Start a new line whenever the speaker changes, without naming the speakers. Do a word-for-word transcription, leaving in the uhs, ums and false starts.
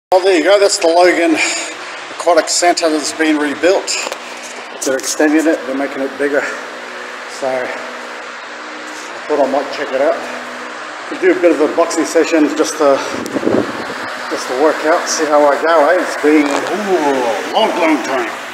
Oh, there you go, that's the Logan Aquatic Centre that's been rebuilt. They're extending it, they're making it bigger. So I thought I might check it out. Could do a bit of a boxing session just to just to work out, see how I go, eh? It's been ooh, a long, long time.